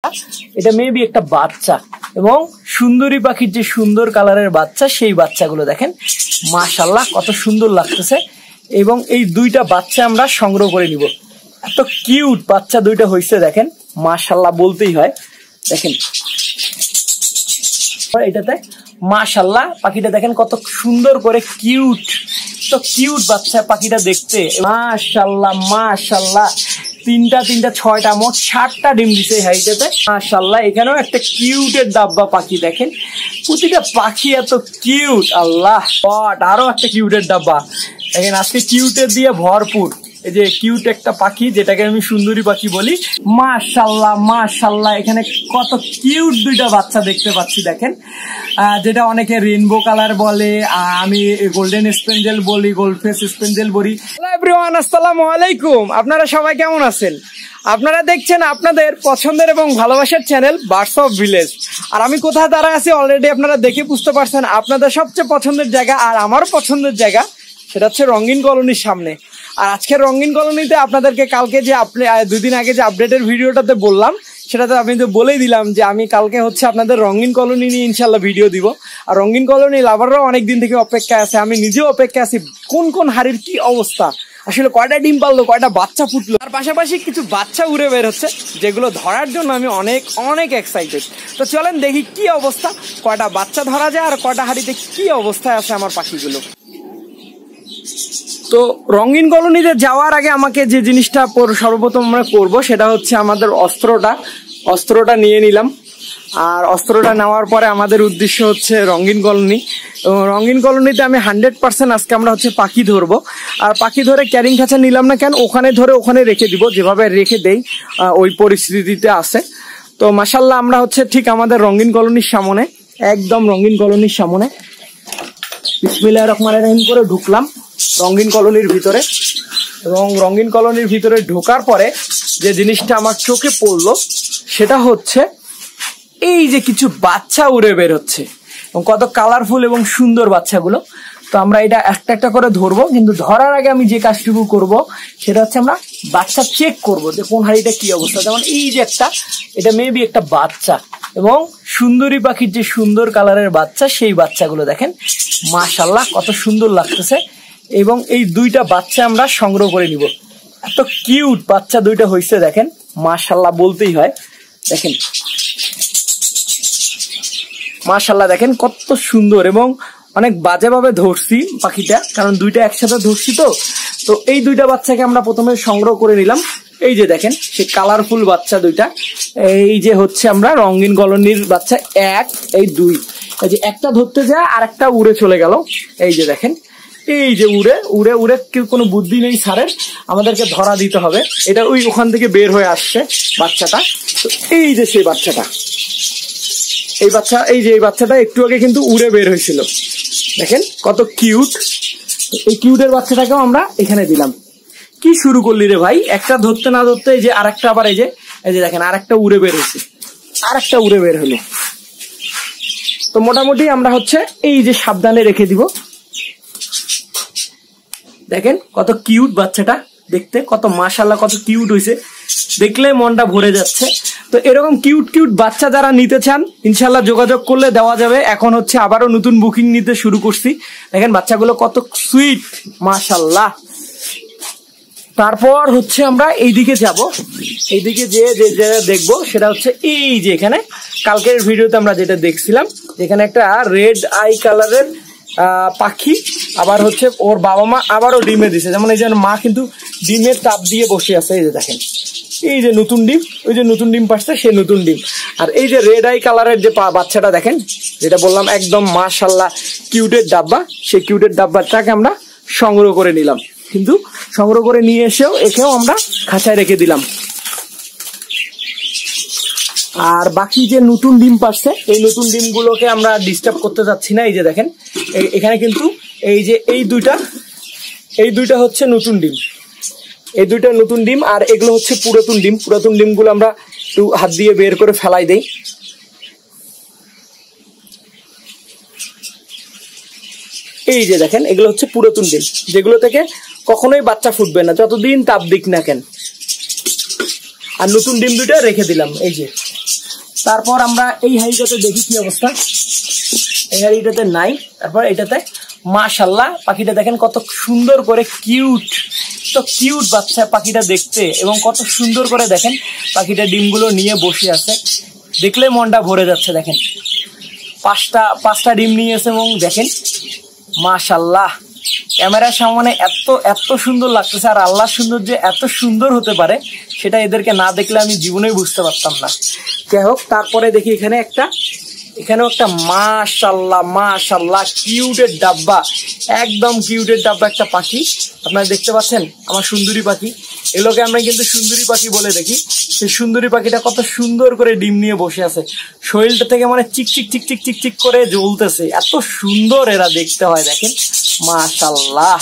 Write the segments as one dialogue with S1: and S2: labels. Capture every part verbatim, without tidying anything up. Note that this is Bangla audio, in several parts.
S1: এটা মেবি একটা বাচ্চা এবং সুন্দরী পাখির যে সুন্দর কালারের বাচ্চা সেই বাচ্চাগুলো দেখেন মাশাআল্লাহ কত সুন্দর লাগতেছে। এবং এই দুইটা বাচ্চা আমরা সংগ্রহ করে নিব। এত কিউট বাচ্চা দুইটা হয়েছে দেখেন মাশাআল্লাহ বলতেই হয়। দেখেন এটাতে মাশাআল্লাহ পাখিটা দেখেন কত সুন্দর করে কিউট, তো কিউট বাচ্চা পাখিটা দেখতে মাশাআল্লাহ মাশাআল্লাহ। তিনটা তিনটা ছয়টা মোট ষাটটা ডিম দিছে হাইটাতে মাশাআল্লাহ। এখানেও একটা কিউটের ডাব্বা পাখি দেখেন, প্রতিটা পাখি এত কিউট। আল্লাহ পট আরো একটা কিউটের ডাব্বা দেখেন, আজকে কিউটের দিয়ে ভরপুর। এই যে কিউট একটা পাখি যেটাকে আমি সুন্দরী পাখি বলি মাশাআল্লাহ মাশাআল্লাহ। এখানে কত কিউট দুইটা বাচ্চা দেখতে পাচ্ছি দেখেন, যেটা অনেকে রেইনবো কালার বলে, আমি গোল্ডেন স্পেঞ্জেল বলি, গোল্ডফেস স্পেঞ্জেল বলি। হ্যালো এভরিওয়ান, আসসালামু আলাইকুম। আপনারা সবাই কেমন আছেন? আপনারা দেখছেন আপনাদের পছন্দের এবং ভালোবাসার চ্যানেল বার্ডস অফ ভিলেজ। আর আমি কোথায় দাঁড়ায় আছি অলরেডি আপনারা দেখে বুঝতে পারছেন। আপনাদের সবচেয়ে পছন্দের জায়গা আর আমার পছন্দের জায়গা সেটা হচ্ছে রঙিন কলোনির সামনে। আর আজকের রঙিন কলোনিতে আপনাদেরকে কালকে যে আপনি দুই দিন আগে যে আপডেটের ভিডিওটাতে বললাম সেটাতে আমি তো বলেই দিলাম যে আমি কালকে হচ্ছে আপনাদের রঙিন কলোনি নিয়ে ইনশাল্লাহ ভিডিও দিব। আর রঙিন কলোনি লাভাররাও অনেক দিন থেকে অপেক্ষায় আছে, আমি নিজেও অপেক্ষা আছি কোন কোন হাড়ির কি অবস্থা, আসলে কয়টা ডিম পারলো, কয়টা বাচ্চা ফুটলো। আর পাশাপাশি কিছু বাচ্চা উড়ে বের হচ্ছে যেগুলো ধরার জন্য আমি অনেক অনেক এক্সাইটেড। তো চলেন দেখি কি অবস্থা, কয়টা বাচ্চা ধরা যায় আর কয়টা হাড়িতে কি অবস্থায় আছে আমার পাখিগুলো। তো রঙিন কলোনিতে যাওয়ার আগে আমাকে যে জিনিসটা সর্বপ্রথম আমরা করবো সেটা হচ্ছে আমাদের অস্ত্রটা অস্ত্রটা নিয়ে নিলাম। আর অস্ত্রটা নেওয়ার পরে আমাদের উদ্দেশ্য হচ্ছে রঙিন কলোনি। রঙিন কলোনিতে আমি হান্ড্রেড পার্সেন্ট আজকে আমরা হচ্ছে পাখি ধরবো। আর পাখি ধরে ক্যারিং খাঁচা নিলাম না কেন, ওখানে ধরে ওখানে রেখে দিব, যেভাবে রেখে দেই ওই পরিস্থিতিতে আছে। তো মাশাআল্লাহ আমরা হচ্ছে ঠিক আমাদের রঙিন কলোনির সামনে, একদম রঙিন কলোনির সামনে বিসমিল্লাহির রহমানির রহিম করে ঢুকলাম রঙিন কলোনির ভিতরে। এবং রঙিন কলোনির ভিতরে ঢোকার পরে যে জিনিসটা আমার চোখে পড়লো সেটা হচ্ছে এই যে কিছু বাচ্চা উড়ে বের হচ্ছে এবং কত কালারফুল এবং সুন্দর বাচ্চাগুলো। তো আমরা এটা একটা একটা করে ধরবো, কিন্তু ধরার আগে আমি যে কাজটুকু করব সেটা হচ্ছে আমরা বাচ্চা চেক করব যে কোন হাড়িটা কি অবস্থা। যেমন এই যে একটা, এটা মেবি একটা বাচ্চা এবং সুন্দরী পাখির যে সুন্দর কালারের বাচ্চা সেই বাচ্চাগুলো দেখেন মাশাআল্লাহ কত সুন্দর লাগতেছে। এবং এই দুইটা বাচ্চা আমরা সংগ্রহ করে নিব। এত কিউট বাচ্চা দুইটা হয়েছে দেখেন মাশাআল্লাহ বলতেই হয়। দেখেন মাশাআল্লাহ দেখেন কত সুন্দর, এবং অনেক বাজেভাবে ধরছি পাখিটা, কারণ দুইটা একসাথে ধরছি। তো তো এই দুইটা বাচ্চাকে আমরা প্রথমে সংগ্রহ করে নিলাম। এই যে দেখেন সেই কালারফুল বাচ্চা দুইটা, এই যে হচ্ছে আমরা রঙিন কলোনির বাচ্চা এক, এই দুই, এই যে একটা ধরতে যায় আর একটা উড়ে চলে গেল। এই যে দেখেন এই যে উড়ে উড়ে উড়ে কেউ কোনো বুদ্ধি নেই স্যারের, আমাদেরকে ধরা দিতে হবে। এটা ওই ওখান থেকে বের হয়ে আসছে বাচ্চাটা। তো এই যে সেই বাচ্চাটা, এই বাচ্চা এই যে এই বাচ্চাটা একটু আগে কিন্তু উড়ে বের হয়েছিল, দেখেন কত কিউট। এই কিউটের বাচ্চাটাকেও আমরা এখানে দিলাম। কি শুরু করলি রে ভাই, একটা ধরতে না ধরতে এই যে আরেকটা, আবার এই যে এই যে দেখেন আরেকটা উড়ে বের হয়েছে, আরেকটা উড়ে বের হলো। তো মোটামুটি আমরা হচ্ছে এই যে সাবধানে রেখে দিব। দেখেন কত কিউট বাচ্চাটা দেখতে, কত মাশাআল্লাহ কত কিউট হয়েছে, দেখলে মনটা ভরে যাচ্ছে। তো এরকম কিউট কিউট বাচ্চা যারা নিতে চান ইনশাল্লাহ যোগাযোগ করলে দেওয়া যাবে। এখন হচ্ছে আবারও নতুন বুকিং নিতে শুরু করছি। দেখেন বাচ্চাগুলো কত সুইট মাশাআল্লাহ। তারপর হচ্ছে আমরা এইদিকে যাব, এইদিকে যে যে দেখবো সেটা হচ্ছে এই যে এখানে কালকের ভিডিওতে আমরা যেটা দেখছিলাম, যেখানে একটা রেড আই কালারের আহ পাখি, আবার হচ্ছে ওর বাবা মা আবারও ডিমে দিছে। যেমন এই যে মা কিন্তু ডিমের তাপ দিয়ে বসে আছে, এই যে দেখেন এই যে নতুন ডিম, ওই যে নতুন ডিম পাচ্ছে সে নতুন ডিম। আর এই যে রেড আই কালারের যে বাচ্চাটা দেখেন, যেটা বললাম একদম মাশাআল্লাহ কিউটের ডাব্বা, সেই কিউটের ডাব্বাটাকে আমরা সংগ্রহ করে নিলাম। কিন্তু সংগ্রহ করে নিয়ে এসেও একেও আমরা খাঁচায় রেখে দিলাম। আর বাকি যে নতুন ডিম পাচ্ছে এই নতুন ডিমগুলোকে আমরা ডিস্টার্ব করতে যাচ্ছি না। এই যে দেখেন এখানে কিন্তু এই যে এই দুইটা এই দুইটা হচ্ছে নতুন ডিম, এই দুইটা নতুন ডিম, আর এগুলো হচ্ছে পুরাতন ডিম। পুরাতন ডিমগুলো আমরা একটু হাত দিয়ে বের করে ফেলাই দেই। এই যে দেখেন এগুলো হচ্ছে পুরাতন ডিম, যেগুলো থেকে কখনোই বাচ্চা ফুটবে না যতদিন তাপ দিক না কেন। আর নতুন ডিম দুইটা রেখে দিলাম। এই যে তারপর আমরা এই হাড়িটাতে দেখি কি অবস্থা। এই হাড়িটাতে নাই। তারপর এটাতে মাশাআল্লাহ পাখিটা দেখেন কত সুন্দর করে কিউট, তো কিউট বাচ্চা পাখিটা দেখতে, এবং কত সুন্দর করে দেখেন পাখিটা ডিমগুলো নিয়ে বসে আছে, দেখলে মনটা ভরে যাচ্ছে। দেখেন পাঁচটা পাঁচটা ডিম নিয়েছে এবং দেখেন মাশাআল্লাহ ক্যামেরার সামনে এত এত সুন্দর লাগতেছে। আর আল্লাহ সুন্দর যে এত সুন্দর হতে পারে সেটা এদেরকে না দেখলে আমি জীবনেই বুঝতে পারতাম না। যাই হোক, তারপরে দেখি এখানে একটা এখানেও একটা মাশাআল্লাহ মাশাআল্লাহ কিউটের ডাব্বা, একদম কিউটের ডাব্বা একটা পাখি আপনারা দেখতে পাচ্ছেন, আমার সুন্দরী পাখি। এগুলোকে আমরা কিন্তু সুন্দরী পাখি বলে দেখি। সেই সুন্দরী পাখিটা কত সুন্দর করে ডিম নিয়ে বসে আছে, শরীরটা থেকে মানে চিকচিক চিকচিক চিকচিক করে জ্বলতেছে, এত সুন্দর এরা দেখতে হয়। দেখেন মাশাআল্লাহ।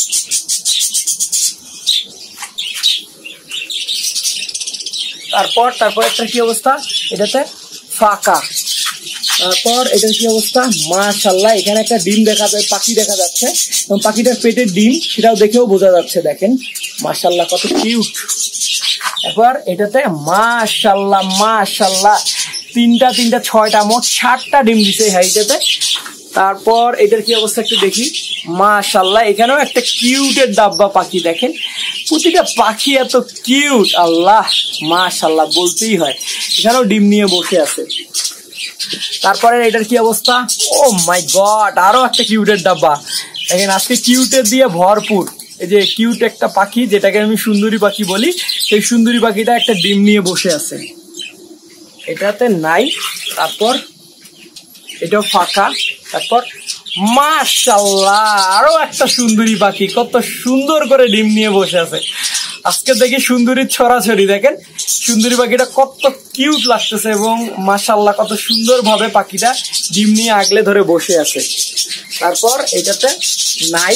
S1: তারপর তারপর একটা কি অবস্থা, এটাতে ফাঁকা। তারপর এটার কি অবস্থা, মাশাআল্লাহ এখানে একটা ডিম দেখা যায়, পাখি দেখা যাচ্ছে, এবং পাখিটার পেটের ডিম সেটাও দেখেও বোঝা যাচ্ছে। দেখেন মাশাআল্লাহ কত কিউট। এবার এটাতে মাশাআল্লাহ মাশাআল্লাহ তিনটা তিনটা ছয়টা মোট ষাটটা ডিম দিছে এই হাড়িটাতে। তারপর এটার কি অবস্থা একটু দেখি, মাশাআল্লাহ এখানেও একটা কিউটের ডাব্বা পাখি। দেখেন প্রতিটা পাখি এত কিউট, আল্লাহ মাশাআল্লাহ বলতেই হয়। এখানেও ডিম নিয়ে বসে আছে। তারপরে এটার কি অবস্থা, ও মাই গড আরো একটা কিউটের ডাব্বা। দেখেন আজকে কিউটের দিয়ে ভরপুর। এই যে কিউট একটা পাখি যেটাকে আমি সুন্দরী পাখি বলি, সেই সুন্দরী পাখিটা একটা ডিম নিয়ে বসে আছে, এটাতে নাই। তারপর এটাও ফাঁকা। তারপর মাশাআল্লাহ আরো একটা সুন্দরী পাখি কত সুন্দর করে ডিম নিয়ে বসে আছে। আজকে দেখি সুন্দরীর ছড়াছড়ি। দেখেন সুন্দরী পাখিটা কত কিউট লাগতেছে, এবং মাশাআল্লাহ কত সুন্দর ভাবে পাখিটা ডিম নিয়ে আগলে ধরে বসে আছে। তারপর এটাতে নাই,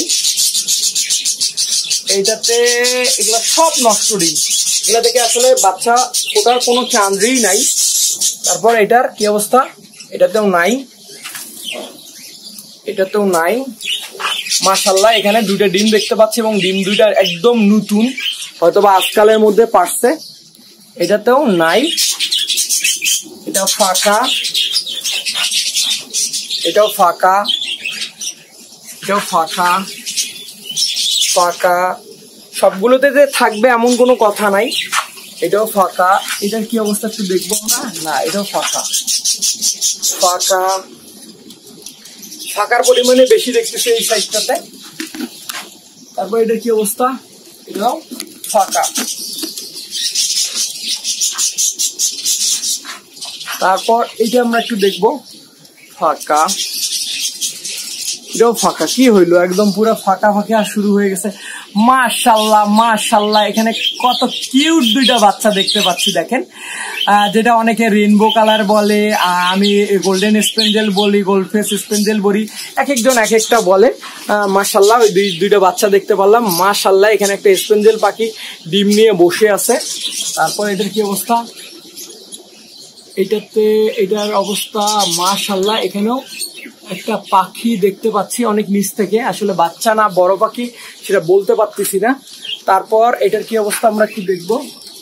S1: এইটাতে এগুলা সব নষ্ট ডিম, এগুলা থেকে আসলে বাচ্চা ফোটার কোনো চান্সই নাই। তারপর এটার কি অবস্থা, এটাতেও নাই, এটাতেও নাই। মাশাআল্লাহ এখানে দুইটা ডিম দেখতে পাচ্ছি, এবং ডিম দুইটা একদম নতুন, হয়তোবা আজকালের মধ্যে পারছে। এটাতেও নাই, এটাও ফাঁকা, এটাও ফাঁকা, এটাও ফাঁকা ফাঁকা। সবগুলোতে যে থাকবে এমন কোনো কথা নাই। এটাও ফাঁকা। এটার কি অবস্থা একটু দেখবো আমরা, না এটাও ফাঁকা ফাঁকা ফাঁকার পরিমাণে বেশি দেখতেছে এই সাইডটাতে। তারপর এটার কি অবস্থা, এটাও ফাঁকা। তারপর এইটা আমরা একটু দেখবো, ফাঁকা, এটাও ফাঁকা। কি হইলো, একদম পুরো ফাঁকা ফাঁকা শুরু হয়ে গেছে। মাশাআল্লাহ মাশাআল্লাহ এখানে কত কিউট দুইটা বাচ্চা দেখতে পাচ্ছি। দেখেন যেটা অনেকে রেইনবো কালার বলে, আমি গোল্ডেন স্পেঞ্জেল বলি, গোল্ডফেস স্পেঞ্জেল বলি, এক একজন এক একটা বলে। মাশাআল্লাহ ওই দুই দুইটা বাচ্চা দেখতে পারলাম। মাশাআল্লাহ এখানে একটা স্পেঞ্জেল পাখি ডিম নিয়ে বসে আছে। তারপর এটার কি অবস্থা, এটাতে এটার অবস্থা মাশাআল্লাহ এখানেও একটা পাখি দেখতে পাচ্ছি অনেক নিচ থেকে, আসলে বাচ্চা না বড় পাখি সেটা বলতে পারতেছি না। তারপর এটার কি অবস্থা আমরা একটু দেখবো,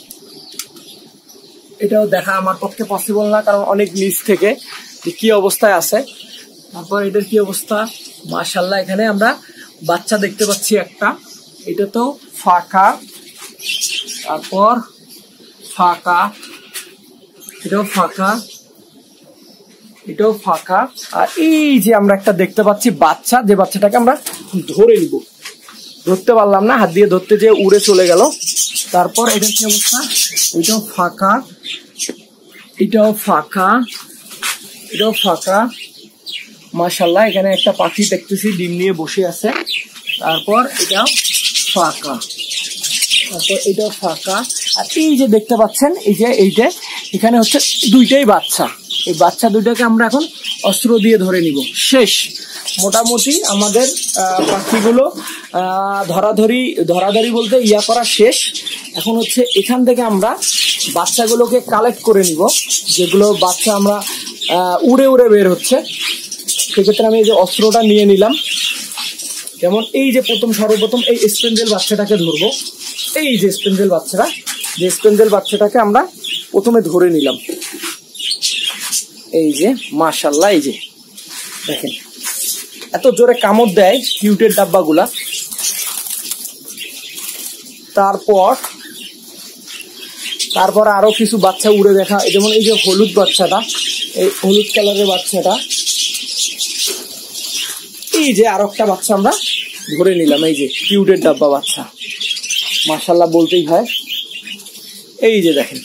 S1: এটাও দেখা আমার পক্ষে পসিবল না, কারণ অনেক নিচ থেকে কি অবস্থায় আছে। তারপর এটার কি অবস্থা, মাশাআল্লাহ এখানে আমরা বাচ্চা দেখতে পাচ্ছি একটা, এটা তো ফাঁকা। তারপর ফাঁকা, এটাও ফাঁকা, এটাও ফাঁকা। আর এই যে আমরা একটা দেখতে পাচ্ছি বাচ্চা, যে বাচ্চাটাকে আমরা ধরে নিব, ধরতে পারলাম না, হাত দিয়ে ধরতে যেয়ে উড়ে চলে গেল। তারপর এটার কি অবস্থা, এটাও ফাঁকা, এটাও ফাঁকা, এটাও ফাঁকা। মাশাআল্লাহ এখানে একটা পাখি দেখতেছি ডিম নিয়ে বসে আছে। তারপর এটাও ফাঁকা, তারপর এটাও ফাঁকা। আর এই যে দেখতে পাচ্ছেন এই যে এইটা, এখানে হচ্ছে দুইটাই বাচ্চা। এই বাচ্চা দুইটাকে আমরা এখন অস্ত্র দিয়ে ধরে নিব। শেষ, মোটামুটি আমাদের পাখিগুলো ধরাধরি ধরাধরি বলতে ইয়া করা শেষ। এখন হচ্ছে এখান থেকে আমরা বাচ্চাগুলোকে কালেক্ট করে নিব, যেগুলো বাচ্চা আমরা উড়ে উড়ে বের হচ্ছে। সেক্ষেত্রে আমি এই যে অস্ত্রটা নিয়ে নিলাম। যেমন এই যে প্রথম সর্বপ্রথম এই স্পেঞ্জেল বাচ্চাটাকে ধরবো। এই যে স্পেঞ্জেল বাচ্চাটা, যে স্পেঞ্জেল বাচ্চাটাকে আমরা প্রথমে ধরে নিলাম। এই যে মাশাআল্লাহ, এই যে দেখেন এত জোরে কামড় দেয় কিউটের ডাব্বাগুলা। তারপর তারপর আরো কিছু বাচ্চা উড়ে দেখা, যেমন এই যে হলুদ বাচ্চাটা, এই হলুদ কালারের বাচ্চাটা, এই যে আরো একটা বাচ্চা আমরা ধরে নিলাম, এই যে কিউটের ডাব্বা বাচ্চা, মাশাআল্লাহ বলতেই হয়। এই যে দেখেন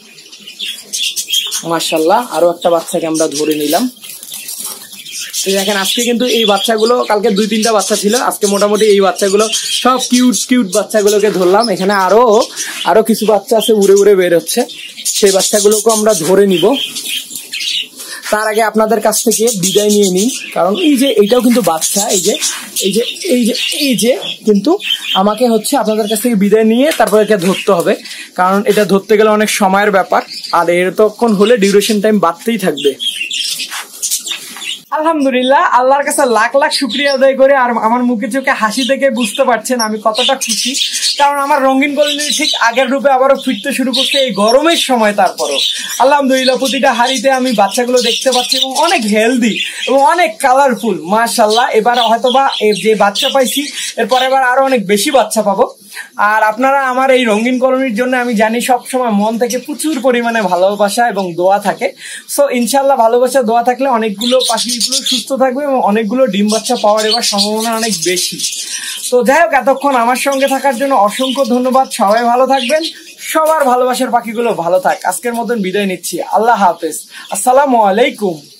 S1: মাশাআল্লাহ আরো একটা বাচ্চাকে আমরা ধরে নিলাম। দেখেন আজকে কিন্তু এই বাচ্চাগুলো, কালকে দুই তিনটা বাচ্চা ছিল, আজকে মোটামুটি এই বাচ্চাগুলো সব কিউট কিউট বাচ্চাগুলোকে ধরলাম। এখানে আরো আরো কিছু বাচ্চা আছে উড়ে উড়ে বের হচ্ছে, সেই বাচ্চাগুলোকে আমরা ধরে নিব। তার আগে আপনাদের কাছ থেকে বিদায় নিয়ে নিই, কারণ এই যে এইটাও কিন্তু বাচ্চা, এই যে এই যে এই যে এই যে কিন্তু আমাকে হচ্ছে আপনাদের কাছ থেকে বিদায় নিয়ে তারপর এটা ধরতে হবে, কারণ এটা ধরতে গেলে অনেক সময়ের ব্যাপার, আর এরতক্ষণ হলে ডিউরেশন টাইম বাড়তেই থাকবে। আলহামদুলিল্লাহ, আল্লাহর কাছে লাখ লাখ শুকরিয়া আদায় করে, আর আমার মুখে চোখে হাসি দেখে বুঝতে পারছেন আমি কতটা খুশি, কারণ আমার রঙিন কলোনি ঠিক আগের রূপে আবারও ফিরতে শুরু করছে এই গরমের সময়। তারপরও আলহামদুলিল্লাহ প্রতিটা হাড়িতে আমি বাচ্চাগুলো দেখতে পাচ্ছি এবং অনেক হেলদি এবং অনেক কালারফুল মাশাআল্লাহ। এবার হয়তোবা যে বাচ্চা পাইছি এরপর এবার আরো অনেক বেশি বাচ্চা পাবো। আর আপনারা আমার এই রঙিন কলোনির জন্য আমি জানি সবসময় মন থেকে প্রচুর পরিমাণে ভালোবাসা এবং দোয়া থাকে। সো ইনশাল্লাহ ভালোবাসা দোয়া থাকলে অনেকগুলো পাখিগুলো সুস্থ থাকবে এবং অনেকগুলো ডিম বাচ্চা পাওয়ার এবার সম্ভাবনা অনেক বেশি। তো যাই হোক, এতক্ষণ আমার সঙ্গে থাকার জন্য অসংখ্য ধন্যবাদ। সবাই ভালো থাকবেন, সবার ভালোবাসার পাখিগুলো ভালো থাক। আজকের মতন বিদায় নিচ্ছি, আল্লাহ হাফেজ, আসসালামু আলাইকুম।